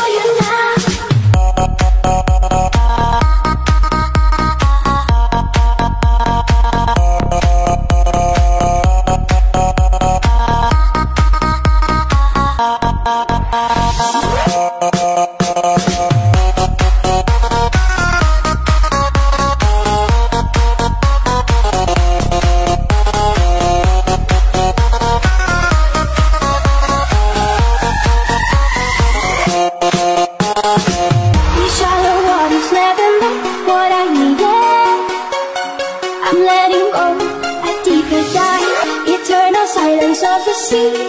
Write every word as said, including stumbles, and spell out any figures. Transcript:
I'm letting go, a deeper dive, eternal silence of the sea.